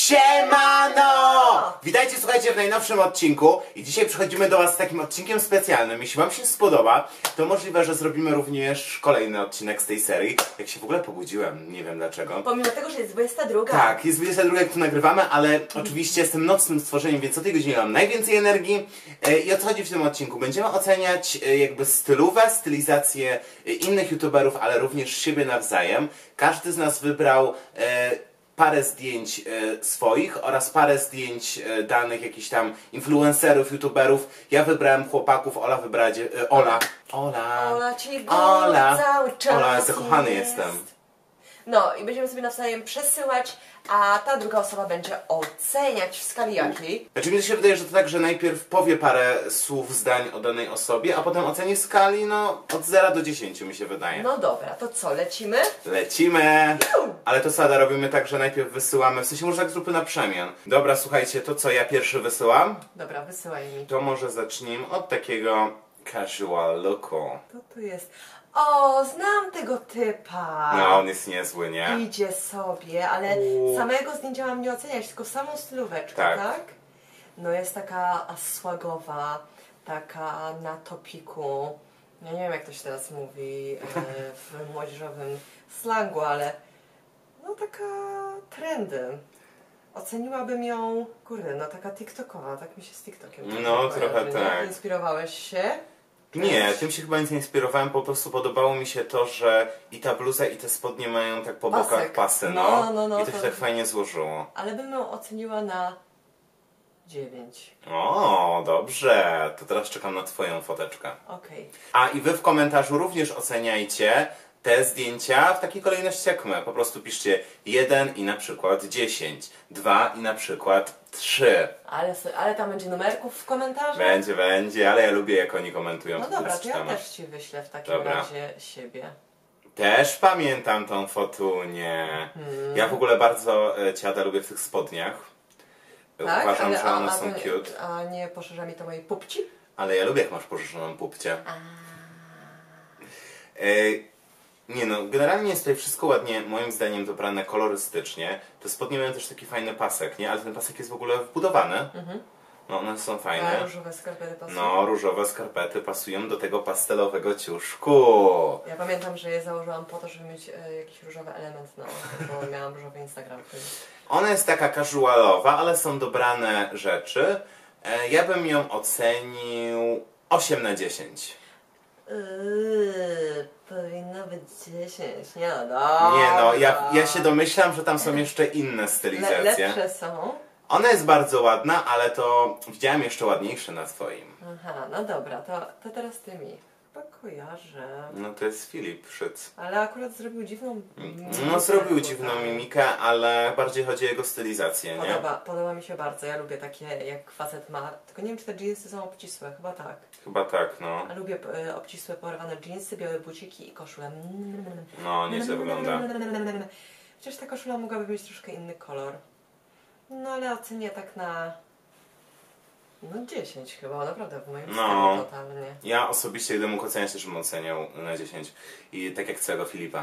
Siemano! Witajcie, słuchajcie, w najnowszym odcinku i dzisiaj przychodzimy do was z takim odcinkiem specjalnym. Jeśli wam się spodoba, to możliwe, że zrobimy również kolejny odcinek z tej serii. Jak się w ogóle pobudziłem, nie wiem dlaczego. Pomimo tego, że jest 22. Tak, jest 22, jak tu nagrywamy, ale oczywiście jestem nocnym stworzeniem, więc o tej godzinie mam najwięcej energii. I o co chodzi w tym odcinku? Będziemy oceniać jakby stylówę, stylizację innych youtuberów, ale również siebie nawzajem. Każdy z nas wybrał parę zdjęć swoich oraz parę zdjęć danych jakichś tam influencerów, youtuberów. Ja wybrałem chłopaków, Ola wybrała Ola cię Ola. cały czas Ola, zakochany jest. jestem. No i będziemy sobie nawzajem przesyłać, a ta druga osoba będzie oceniać w skali jakiej. Znaczy mi się wydaje, że to tak, że najpierw powie parę słów, zdań o danej osobie, a potem oceni w skali, no, od 0 do 10 mi się wydaje. No dobra, to co, lecimy? Lecimy! Ale to Sada, robimy tak, że najpierw wysyłamy, w sensie może tak zróbmy na przemian. Dobra, słuchajcie, to co ja pierwszy wysyłam? Dobra, wysyłaj mi. To może zacznijmy od takiego casual looku. Co tu jest? O, znam tego typa. No, on jest niezły, nie? Idzie sobie, ale samego zdjęcia mam nie oceniać, tylko samą stylóweczkę, Tak. tak? No jest taka swagowa, taka na topiku. Ja nie wiem, jak to się teraz mówi w młodzieżowym slangu, ale no taka trendy. Oceniłabym ją, kurde, no taka tiktokowa, tak mi się z tiktokiem No, kojarzy, trochę nie? tak. Inspirowałeś się? Nie, tym się chyba nic nie inspirowałem, po prostu podobało mi się to, że i ta bluza, i te spodnie mają tak po bokach Pasek. pasy, No, I to się tak fajnie złożyło. Ale bym ją oceniła na 9. O, dobrze, to teraz czekam na twoją foteczkę. Okej. A i wy w komentarzu również oceniajcie te zdjęcia w takiej kolejności jak my. Po prostu piszcie 1 i na przykład 10, 2 i na przykład 3. Ale tam będzie numerków w komentarzach? Będzie, ale ja lubię jak oni komentują. No wtedy dobra, to ja czytamy. też Ci wyślę w takim Dobra. razie siebie. Też pamiętam tą fotunię. Ja w ogóle bardzo Ciada lubię w tych spodniach. Tak? Uważam, że one a są cute. A nie poszerza mi to mojej pupci? Ale ja lubię jak masz pożyczoną pupcie. Nie no, generalnie jest tutaj wszystko ładnie, moim zdaniem, dobrane kolorystycznie. Te spodnie mają też taki fajny pasek, nie? Ale ten pasek jest w ogóle wbudowany. No one są A fajne. różowe skarpety pasują? No, różowe skarpety pasują do tego pastelowego ciuszku. Ja pamiętam, że je założyłam po to, żeby mieć jakiś różowy element na oku, bo miałam różowy Instagram. Ona jest taka casualowa, ale są dobrane rzeczy. Ja bym ją ocenił 8 na 10. Powinno być 10, nie no, dobra. Nie no, ja się domyślam, że tam są jeszcze inne stylizacje. Lepsze są. Ona jest bardzo ładna, ale to widziałem jeszcze ładniejsze na twoim. Aha, no dobra, to teraz Ty mi. Chyba kojarzę. No to jest Filip Szyc. Ale akurat zrobił dziwną No zrobił tutaj. dziwną mimikę, ale bardziej chodzi o jego stylizację, nie? Podoba mi się bardzo. Ja lubię takie, jak facet ma. Tylko nie wiem, czy te jeansy są obcisłe. Chyba tak. Chyba tak, no. A lubię obcisłe, porwane jeansy, białe buciki i koszulę. No, nieźle wygląda. Chociaż ta koszula mogłaby mieć troszkę inny kolor. No ale ocenię tak na... No 10 chyba, naprawdę w moim No. stanie totalnie. Ja osobiście, gdybym mógł oceniać, też bym oceniał na 10. I tak jak całego Filipa.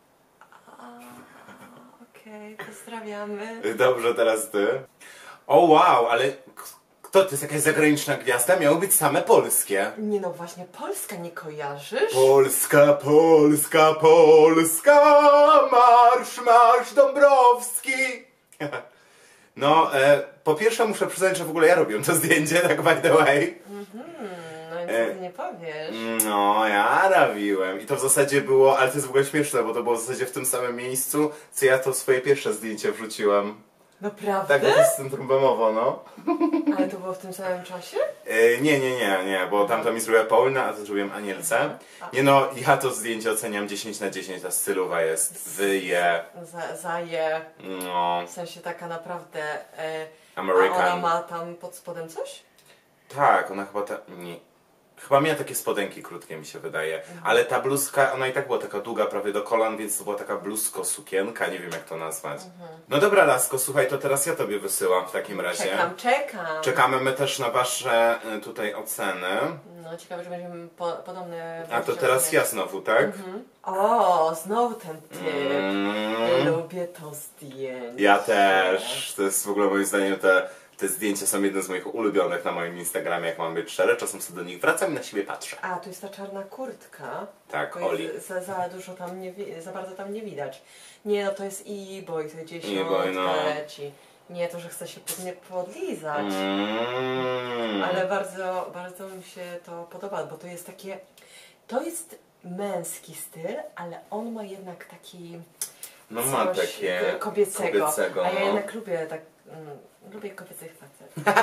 Okej, pozdrawiamy. Dobrze, teraz ty. O wow, ale kto to jest, jakaś zagraniczna gwiazda? Miały być same polskie. Nie no właśnie, Polska nie kojarzysz? Polska, Polska, Polska, marsz Dąbrowski. No, po pierwsze muszę przyznać, że w ogóle ja robiłem to zdjęcie, tak by the way. No i co ty nie powiesz? No, ja robiłem. I to w zasadzie było, ale to jest w ogóle śmieszne, bo to było w zasadzie w tym samym miejscu, co ja to swoje pierwsze zdjęcie wrzuciłem. Naprawdę? Tak, bo to jest Centrum Bemowo, no. Ale to było w tym samym czasie? Nie, bo tamto mi zrobiła Paulina, a to zrobiłem Anielce. Nie no, ja to zdjęcie oceniam 10 na 10, ta stylowa jest wyje. Zaje. No, W sensie taka naprawdę... A American. ona ma tam pod spodem coś? Tak, ona chyba nie. Chyba miała takie spodenki krótkie, mi się wydaje. Ale ta bluzka, ona i tak była taka długa, prawie do kolan, więc to była taka bluzko-sukienka, nie wiem jak to nazwać. No dobra, lasko, słuchaj, to teraz ja tobie wysyłam w takim razie. Czekam. Czekamy my też na wasze tutaj oceny. No, ciekawe, że będziemy podobne... A to teraz ja znowu, tak? O, znowu ten typ. Lubię to zdjęcie. Ja też. To jest w ogóle moim zdaniem te zdjęcia są jedne z moich ulubionych na moim Instagramie, jak mam być szczery. Czasem sobie do nich wracam i na siebie patrzę. A, tu jest ta czarna kurtka. Tak, Bo Oli. za dużo tam za bardzo tam nie widać. Nie, no to jest e-boy, to dziesiątka E-boy, no. leci. Nie, to, że chce się pewnie podlizać. Ale bardzo, bardzo mi się to podoba, bo to jest takie... To jest męski styl, ale on ma jednak taki... No ma takie kobiecego. A ja no. jednak lubię tak... lubię kobiecych facetów.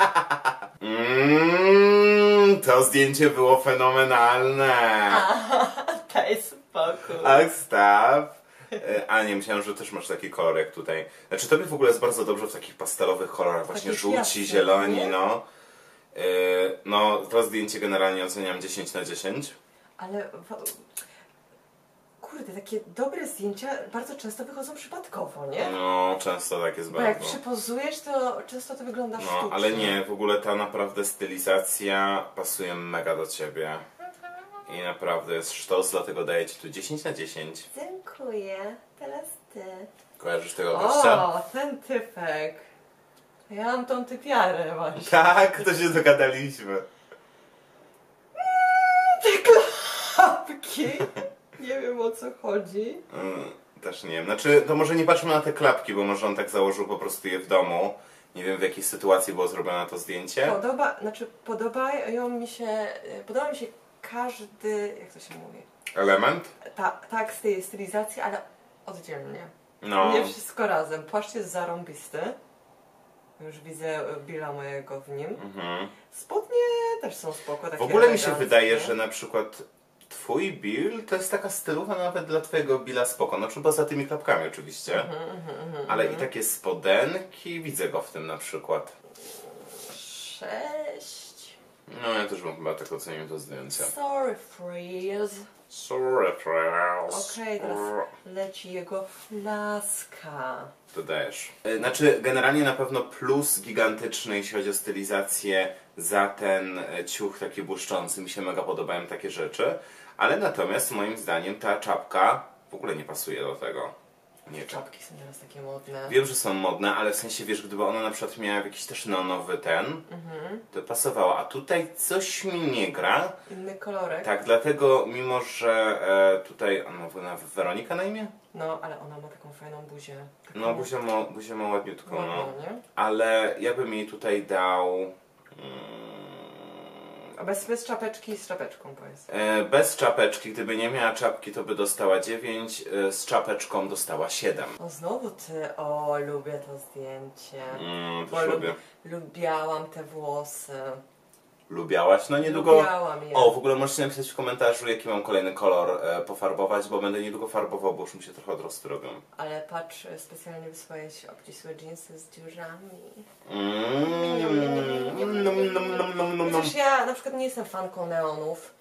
To zdjęcie było fenomenalne. Daj spokój. Ach, stop. A nie, myślałem, że też masz taki kolor jak tutaj. Znaczy tobie w ogóle jest bardzo dobrze w takich pastelowych kolorach, właśnie żółci, jasne, zieloni, nie? no. No, to zdjęcie generalnie oceniam 10 na 10. Ale... Kurde, takie dobre zdjęcia bardzo często wychodzą przypadkowo, nie? No, często tak jest Bo jak bardzo. przypozujesz, to często to wygląda No, sztucznie. ale nie, w ogóle ta naprawdę stylizacja pasuje mega do ciebie. I naprawdę jest sztos, dlatego daję ci tu 10 na 10. Dziękuję. Teraz ty. Kojarzysz tego gościa? O, ten typek. Ja mam tą typiarę właśnie. Tak, to się dogadaliśmy. Te klapki. Nie wiem, o co chodzi. Też nie wiem. Znaczy, to może nie patrzmy na te klapki, bo może on tak założył po prostu je w domu. Nie wiem, w jakiej sytuacji było zrobione to zdjęcie. Podoba mi się każdy, jak to się mówi? Element? Tak, z tej stylizacji, ale oddzielnie. No. Nie wszystko razem. Płaszcz jest zarąbisty. Już widzę Billa mojego w nim. Spodnie też są spoko. Takie W ogóle mi się eleganckie. wydaje, że na przykład twój Bill to jest taka stylowa nawet dla twojego Billa spoko. No, czy poza tymi klapkami oczywiście. Ale i takie spodenki, widzę go w tym na przykład. 6. No, ja też bym chyba tak ocenił to zdjęcie. Sorry, Freeze. Sorry, friends. Okej, teraz leci jego laska. Dodajesz. Znaczy, generalnie na pewno plus gigantyczny, jeśli chodzi o stylizację, za ten ciuch taki błyszczący. Mi się mega podobają takie rzeczy. Ale natomiast moim zdaniem ta czapka w ogóle nie pasuje do tego. Nie, Czapki są teraz takie modne. wiem, że są modne, ale w sensie, wiesz, gdyby ona na przykład miała jakiś też neonowy to pasowała. A tutaj coś mi nie gra. Inny kolorek. Tak, dlatego mimo, że tutaj, ona wygląda Weronika na imię? No, ale ona ma taką fajną buzię. Taką No, buzię ma ładniutką, no. ładną, nie? Ale ja bym jej tutaj dał... A bez czapeczki z czapeczką powiedz. Bez czapeczki, gdyby nie miała czapki, to by dostała 9, z czapeczką dostała 7. O, znowu ty. O, lubię to zdjęcie. Też lubię. Lubiałam te włosy. Lubiałaś? No niedługo... Lubiałam je. O, w ogóle możecie napisać w komentarzu, jaki mam kolejny kolor pofarbować, bo będę niedługo farbował, bo już mi się trochę odrosty robią. Ale patrz, specjalnie wysłałeś obcisłe dżinsy z dziurzami. Chociaż ja na przykład nie jestem fanką neonów.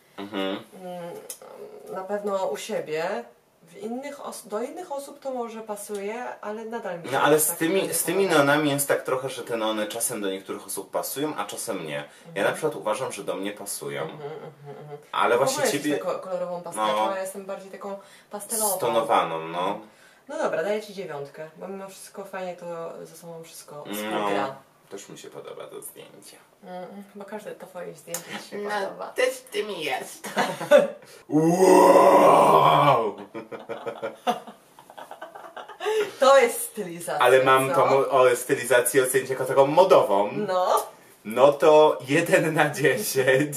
Na pewno u siebie. Do innych osób to może pasuje, ale nadal mi się No ale tak z tymi neonami jest tak trochę, że te neony czasem do niektórych osób pasują, a czasem nie. Ja na przykład uważam, że do mnie pasują. Ale właśnie ciebie... kolorową pastelką, No. a ja jestem bardziej taką pastelową. Stonowaną, no. No dobra, daję ci 9, bo mimo wszystko fajnie to ze sobą wszystko współgra. Też mi się podoba to zdjęcie. Bo każde to twoje zdjęcie ci się podoba. też w tym jest. Wow! To jest stylizacja. Ale mam co? tą stylizację ocenić jako taką modową. No. No to 1 na 10.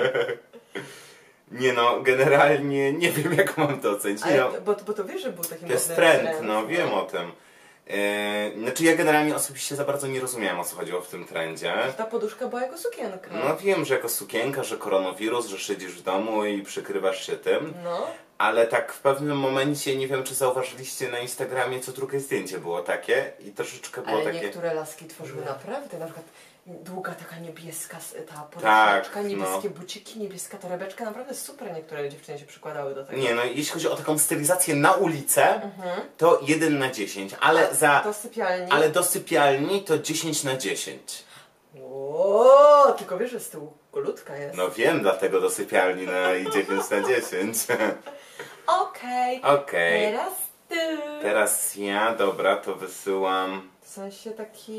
Nie no, generalnie nie wiem jak mam to ocenić. Ale, No, bo to wiesz, że był taki to jest modny trend, no wiem o tym. Znaczy ja generalnie osobiście za bardzo nie rozumiałem, o co chodziło w tym trendzie. Ta poduszka była jako sukienka. No wiem, że jako sukienka, że koronawirus, że siedzisz w domu i przykrywasz się tym. No. ale tak w pewnym momencie, nie wiem czy zauważyliście na Instagramie, co drugie zdjęcie było takie i troszeczkę było Ale takie... niektóre laski tworzyły naprawdę, na przykład długa taka niebieska ta Tak, podeszeczka, niebieskie buciki, niebieska torebeczka, naprawdę super niektóre dziewczyny się przykładały do tego. Nie, no jeśli chodzi o taką stylizację na ulicę, to 1 na 10, ale Do sypialni? ale do sypialni to 10 na 10. O, tylko wiesz, że z tyłu kolutka jest. No wiem, dlatego do sypialni i 9 na 10. Okej. Okej. Teraz ty. Teraz ja, dobra, to wysyłam W sensie taki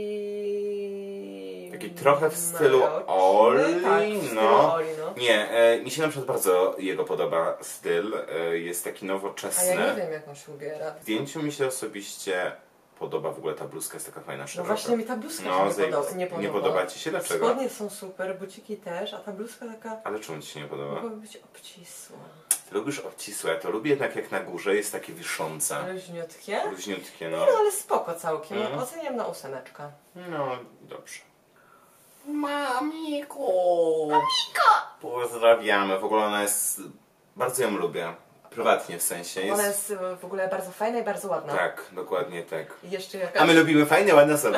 trochę w stylu mroczny, Oli, tak, w stylu no. Oli, no. Nie, mi się na przykład bardzo jego podoba styl, jest taki A nowoczesny. ja nie wiem, jak on się ubiera. W zdjęciu mi się osobiście podoba w ogóle ta bluzka, jest taka fajna, No szeroka. właśnie mi ta bluzka No, się nie podoba. nie podoba ci się? Dlaczego? Spodnie są super, buciki też, a ta bluzka taka Ale czemu ci się nie podoba? mogłaby być obcisła. Ty lubisz obcisłe, ja to lubię jednak jak na górze jest takie wiszące. Luźniutkie? Luźniutkie, No no. ale spoko całkiem. Mm. Oceniam na 8. No, dobrze. Mamiku! Pozdrawiamy, w ogóle ona jest... Bardzo ją lubię. Prywatnie w sensie. Ona jest w ogóle bardzo fajna i bardzo ładna. Tak, dokładnie tak. I jeszcze jakaś... A my lubimy fajne, ładne osoby.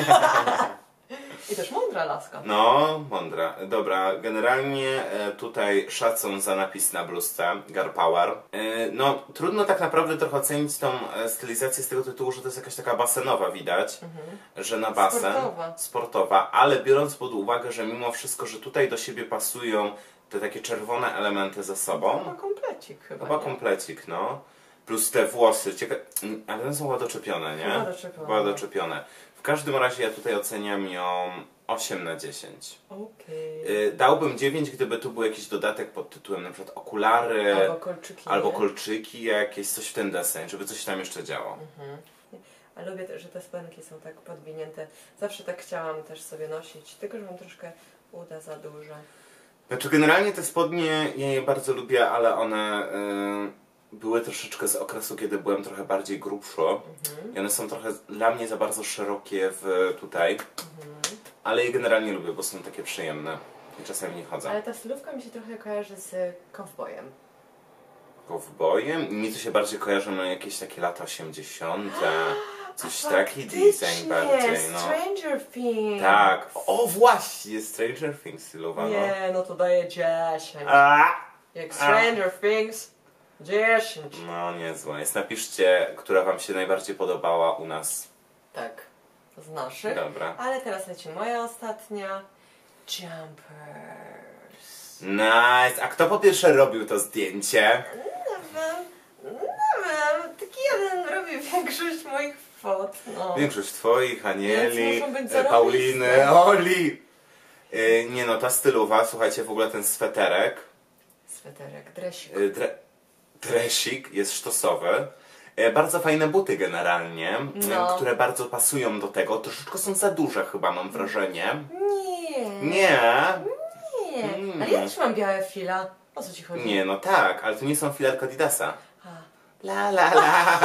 I też mądra laska. No, mądra. Dobra, generalnie tutaj szacun za napis na bluzce, Girl Power. No, trudno tak naprawdę trochę ocenić tą stylizację z tego tytułu, że to jest jakaś taka basenowa widać, że na basen. Sportowa, ale biorąc pod uwagę, że mimo wszystko, że tutaj do siebie pasują te takie czerwone elementy ze sobą. Chyba komplecik chyba. Chyba nie? komplecik, no. Plus te włosy, ale one są chyba doczepione, nie? Chyba doczepione. W każdym razie ja tutaj oceniam ją 8 na 10. Okej. Dałbym 9, gdyby tu był jakiś dodatek pod tytułem na przykład okulary, Albo kolczyki. kolczyki jakieś, coś w ten deseń, żeby coś tam jeszcze działo. A lubię też, że te spodenki są tak podwinięte. Zawsze tak chciałam też sobie nosić, tylko że mam troszkę uda za duże. Znaczy generalnie te spodnie ja je bardzo lubię, ale one były troszeczkę z okresu, kiedy byłem trochę bardziej grubszy. I one są trochę dla mnie za bardzo szerokie tutaj. Ale je generalnie lubię, bo są takie przyjemne i czasami nie chodzą. Ale ta stylówka mi się trochę kojarzy z kowbojem. Kowbojem? Mi to się bardziej kojarzy na jakieś takie lata 80. Coś taki design bardziej, no. Stranger Things. Tak. O właśnie, Stranger Things stylowa, Nie, no to daje 10. A! Jak Stranger Things 10. No niezłe. Jest, napiszcie, która wam się najbardziej podobała u nas. Tak, z naszych. Dobra. Ale teraz leci moja ostatnia. Jumpers. Nice. A kto po pierwsze robił to zdjęcie? Nie wiem, taki jeden robi większość moich fot, no. Większość twoich, Anieli, Więc muszą być zarobiste. Pauliny, Oli. Nie no, ta stylowa, słuchajcie, w ogóle ten sweterek, Sweterek, dresik. dresik jest sztosowy. Bardzo fajne buty generalnie, No. które bardzo pasują do tego. Troszeczkę są za duże chyba, mam wrażenie. Nie. Nie. Ale ja też mam białe fila. O co ci chodzi? Nie, no tak, ale to nie są filarki Adidasa. A. La la la.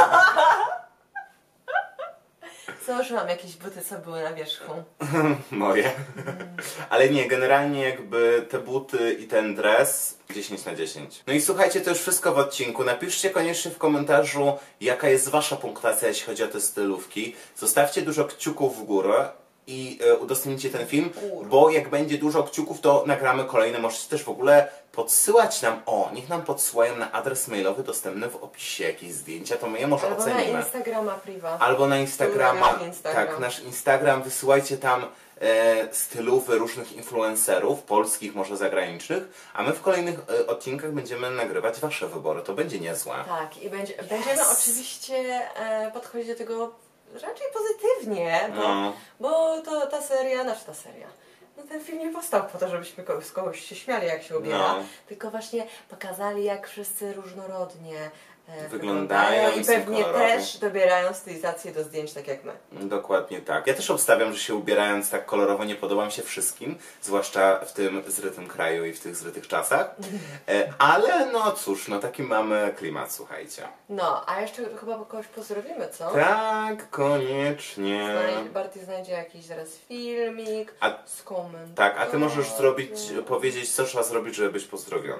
Założyłam jakieś buty, co były na wierzchu. Moje. Ale nie, generalnie jakby te buty i ten dres 10 na 10. No i słuchajcie, to już wszystko w odcinku. Napiszcie koniecznie w komentarzu, jaka jest wasza punktacja, jeśli chodzi o te stylówki. Zostawcie dużo kciuków w górę i udostępnijcie ten film, bo jak będzie dużo kciuków, to nagramy kolejne. Możecie też w ogóle podsyłać nam, niech nam podsyłają na adres mailowy dostępny w opisie jakieś zdjęcia, to my je może Albo ocenimy. na Instagrama priva. Albo na Instagrama, Nasz Instagram. tak, nasz Instagram, wysyłajcie tam stylowy różnych influencerów, polskich, może zagranicznych, a my w kolejnych odcinkach będziemy nagrywać wasze wybory, to będzie niezłe. Tak, i będziemy oczywiście podchodzić do tego raczej pozytywnie, bo to ta seria, no ten film nie powstał po to, żebyśmy z kogoś się śmiali, jak się ubiera, tylko właśnie pokazali, jak wszyscy różnorodnie wyglądają i pewnie też dobierają stylizację do zdjęć tak jak my. Dokładnie tak. Ja też obstawiam, że się ubierając tak kolorowo nie podobam się wszystkim, zwłaszcza w tym zrytym kraju i w tych zrytych czasach, ale no cóż, no taki mamy klimat, słuchajcie. No, a jeszcze chyba kogoś pozdrowimy, co? Tak, koniecznie. Bardziej znajdzie jakiś zaraz filmik z komentarzem. Tak, a ty możesz powiedzieć, co trzeba zrobić, żeby być pozdrowionym.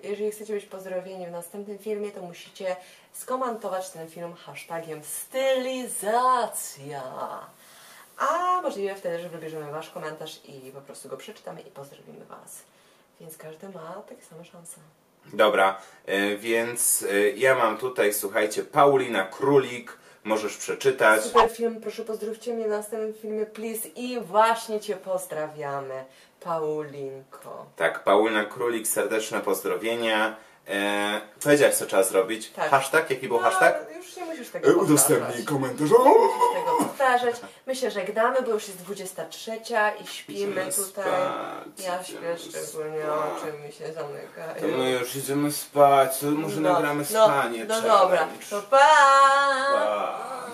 jeżeli chcecie być pozdrowieni w następnym filmie, to musicie skomentować ten film hashtagiem stylizacja. A możliwe wtedy, że wybierzemy wasz komentarz i po prostu go przeczytamy i pozdrowimy was. Więc każdy ma takie same szanse. Dobra, więc ja mam tutaj, słuchajcie, Paulina Królik, możesz przeczytać. Super film, proszę pozdrówcie mnie w następnym filmie, please. I właśnie cię pozdrawiamy, Paulinko. Tak, Paulina Królik, serdeczne pozdrowienia. Powiedziałeś, co trzeba zrobić? Tak. Hashtag? Jaki był hashtag? Już nie musisz tego Udostępnij komentarz. Nie musisz tego powtarzać. My się żegnamy, bo już jest 23 i śpimy Idziemy tutaj. spać, Ja idziemy śpię szczególnie, spać. oczy mi się zamykają. To my już idziemy spać, to może nagramy spanie. No dobra, challenge. to pa! Pa.